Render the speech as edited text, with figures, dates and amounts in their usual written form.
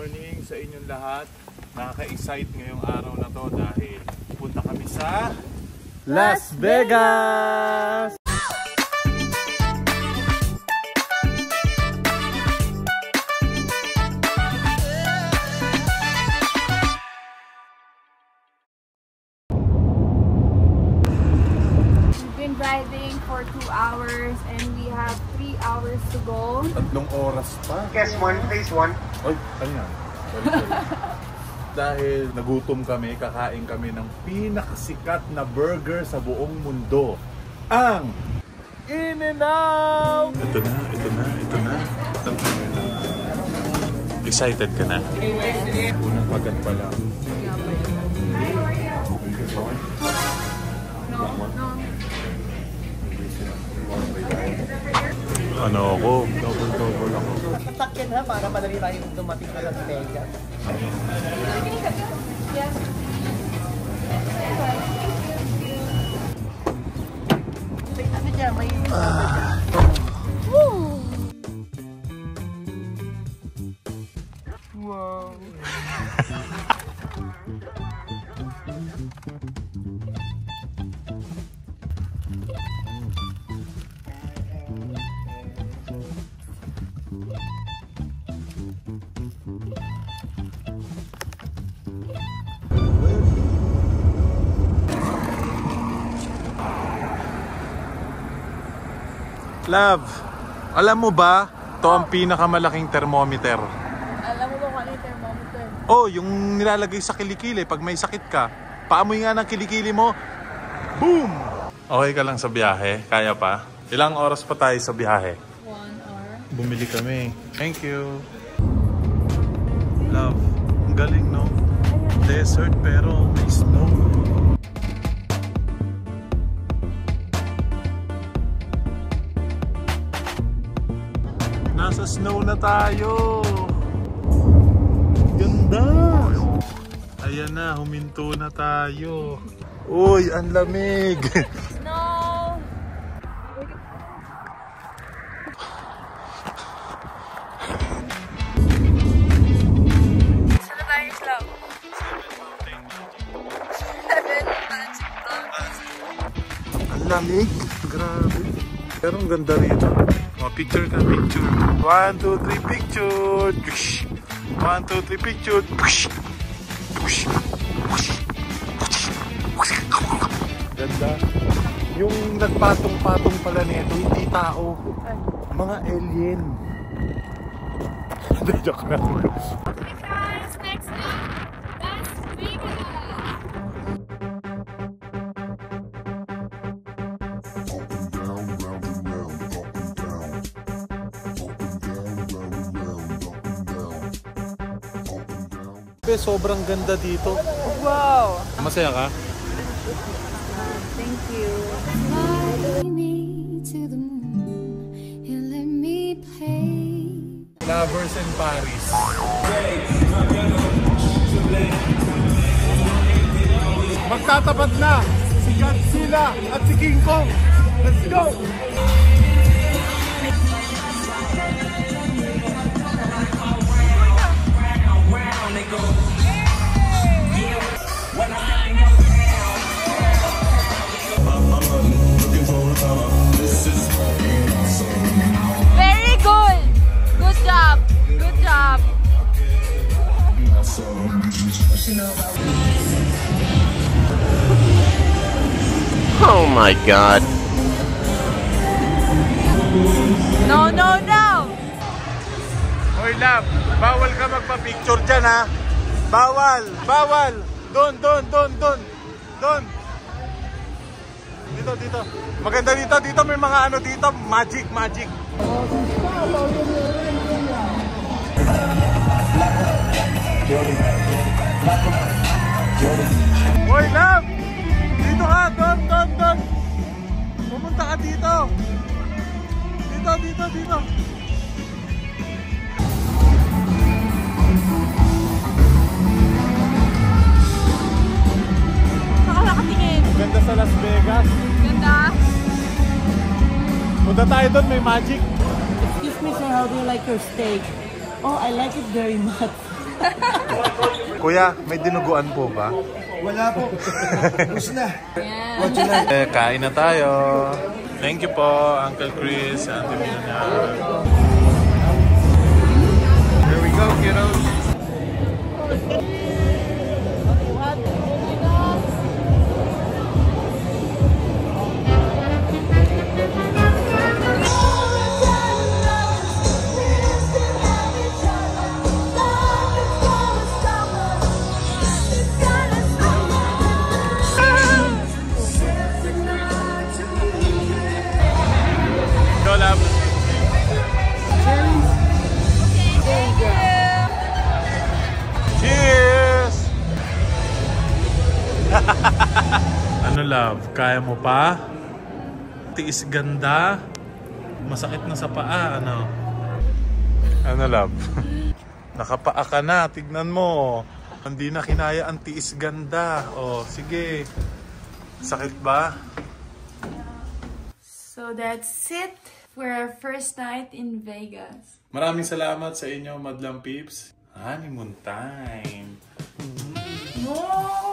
morning sa inyong lahat. Nakaka-excite ngayong araw na to dahil punta kami sa Las Vegas! We've been driving for 2 hours and we have 3 hours to go. 3 oras pa. Yes, one, please, one. Ay, ano yan? Sorry. Dahil nagutom kami, kakain kami ng pinakasikat na burger sa buong mundo. Ang In-N-Out! Ito na. Excited ka na? Unang pagat pa lang. Ano ako? Double ako. Tatakyan na para madali tayo dumating na Las Vegas. Yes. Ano dyan? May... Wow. Love, alam mo ba, ito ang pinakamalaking thermometer. Alam mo ba kung ano yung thermometer? Oh, yung nilalagay sa kilikili pag may sakit ka. Paamoy nga ng kilikili mo. Boom! Okay ka lang sa biyahe? Kaya pa? Ilang oras pa tayo sa biyahe? 1 hour. Bumili kami. Thank you. Love, ang galing no? Desert pero may snow. Nasa snow na tayo. Ganda. Ayan na, huminto na tayo. Uy, ang lamig. Snow! Saan na tayo, Islam? 7 Ang lamig. Grabe. Pero ang ganda rito. Picture ka, picture. 1, 2, 3, picture. 1, 2, 3, picture. Ganda. Yung nagpatong-patong pala nito, hindi tao. Mga alien. Joke na. Okay guys, next week, Las Vegas! Sobrang ganda dito. Wow! Masaya ka? Thank you. Fly me to the moon and let me play. Lovers in Paris. Magtatapat na si Godzilla at si King Kong. Let's go! Very good! Good job! Good job! Oh my God. No, no, no! Hoy love, bawal ka magpa-picture dyan ha. Bawal! Bawal! Doon! Dito. Maganda dito. May mga ano dito. Magic. Hoy love! Dito ka! Doon! Pumunta ka dito! Dito! Nakakatingin. Ganda sa Las Vegas. Ganda. Punta tayo doon, may magic. Excuse me, sir, how do you like your steak? Oh, I like it very much. Kuya, may dinuguan po ba? Wala po. Gusto na. Kain na tayo. Thank you po, Uncle Chris, Auntie Mina. Here we go, kiddos. Go, love. Cheers! Ano, love? Kaya mo pa? Tiis ganda? Masakit na sa paa, ano? Ano, love? Nakapaa ka na, tignan mo. Hindi na kinaya ang tiis ganda. O, sige. Sakit ba? So that's it for our first night in Vegas. Maraming salamat sa inyo, Madlang Peeps. Honeymoon time. No!